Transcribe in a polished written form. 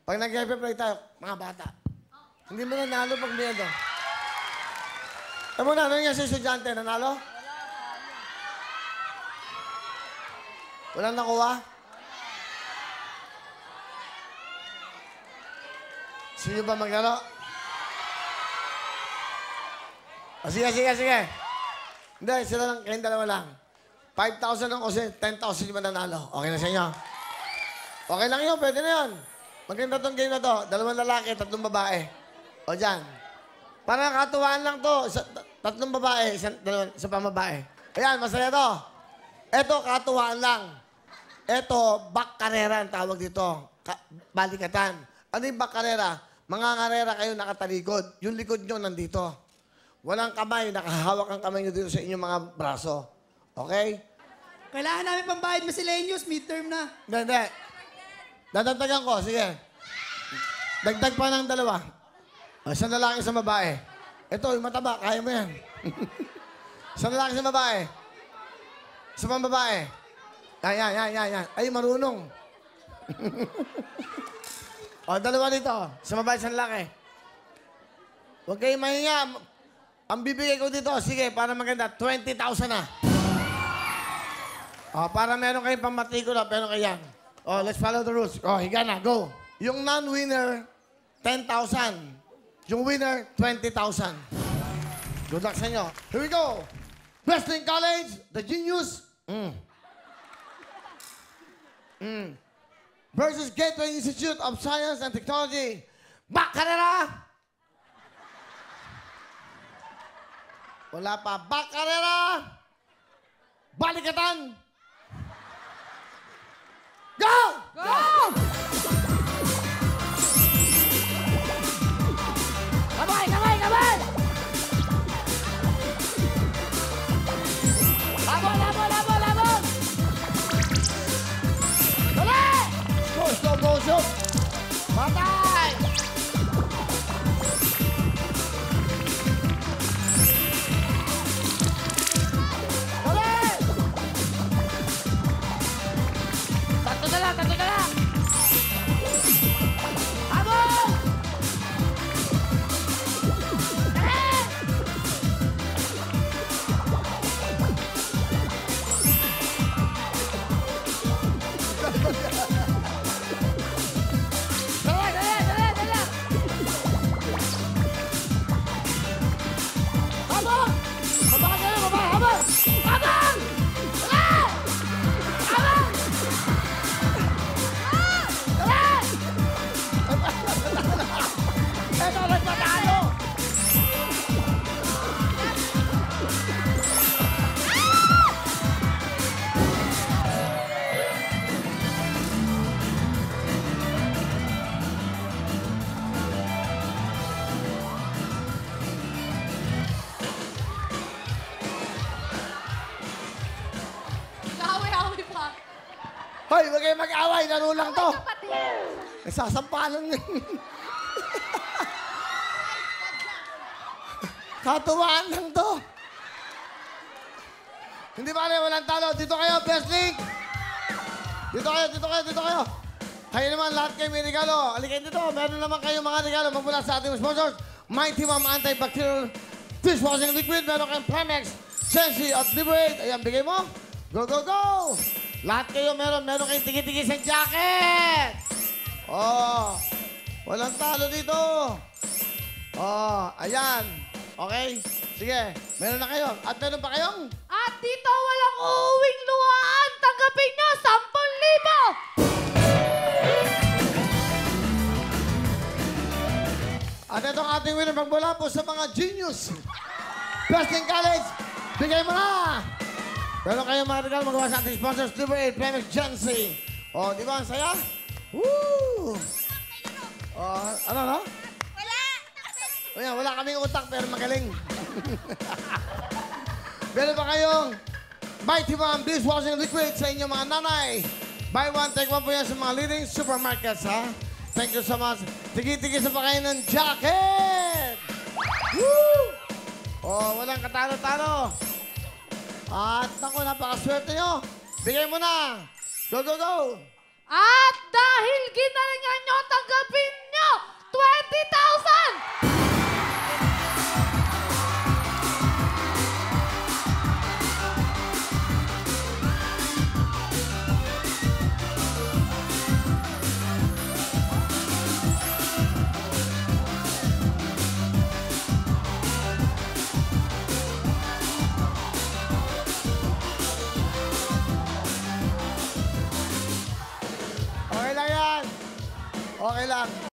Pag nag-happy play tayo, mga bata. Hindi mo nanalo pag may ano. Tama na, ano nga sa estudyante? Nanalo? Walang nakuha? Sino ba maglaro? Sige. Hindi, sila lang, kayong dalawa lang. 5,000 ang kasi 10,000 yung mananalo. Okay na sa inyo? Okay lang yun, pwede na yun. Maganda tong game na to. 2 lalaki, 3 babae. O dyan. Parang katuwaan lang to. 3 babae, 1 pang babae. Ayan, masaya to. Ito, katuwaan lang. Ito, back karera ang tawag dito. Balikatan. Ano yung back karera? Mga karera kayo nakatalikod. Yung likod nyo nandito. Walang kamay, nakahawak ang kamay nyo dito sa inyong mga braso. Okay? Kailangan namin pambayad miscellaneous, midterm na. Hindi. Dadagdagan ko, sige. Dagdag pa ng 2. Isang lalaki sa babae. Ito, yung mataba, kaya mo yan. Isang lalaki sa babae. Isa pang babae. Yan. Ay, marunong. O, 2 dito. Sa babae, isang lalaki. Huwag kayong mahinga. Ang bibigay ko dito, sige, para maganda, 20,000 na. O, para meron kayong pamatrikula, pero kayan. Oh, let's follow the rules. Oh, higa na, go. Yung non-winner, 10,000. Yung winner, 20,000. Good luck sa inyo. Here we go. Wrestling College, the Genius. Versus Gateway Institute of Science and Technology. Bakarera! Wala pa. Bakarera! Balikatan! Go! Go! Kamay! Labon! Dali! Go! Patay! Dali! Tatlo na lang! Habol! Dali! Dali! Habol! Habol! Habol! Dali! Habol! Ito, nagpatalo! Kaaway-away pa. Hoy, huwag kayong mag-away. Laro lang to. Kapatid. Nagsasampalan yun. Katuwaan lang to. Hindi ba walang talo? Dito kayo, best link. Dito kayo. Kayo naman, lahat kayo may regalo. Alikay dito. Meron naman kayo mga regalo magmula sa ating sponsors. Mighty Mom Antibacterial Dishwashing Liquid. Meron kayong Primex, Sensi at Liberate. Ayan, bigay mo. Go! Lahat kayo meron kayong tigi-tigi sa jacket. Oh, walang talo dito. Oh, ayan. Okay, sige. Meron na kayo. At meron pa kayong? At dito walang uuwing luhaan. Tanggapin nyo, 10,000! At ito ang ating winner magmula po sa mga genius. Wrestling College, bigay mo na. Meron kayong mga regalo magawa sa ating sponsors, Liberate, Premix, Jancy. Oh, di ba ang saya? Woo! Oh, ano? Wala kaming utak pero magaling. Meron pa kayong Mighty Mom Dishwashing Liquid sa inyong mga nanay. Buy one, take one po yan sa mga leading supermarkets, ha? Thank you so much. Tigi-tigi sa pakain ng jacket! Woo! Oh, walang katalo-talo. At naku, napakaswerte nyo. Bigay mo na. Go! At dahil ginalingan nyo, tanggapin Okay lang.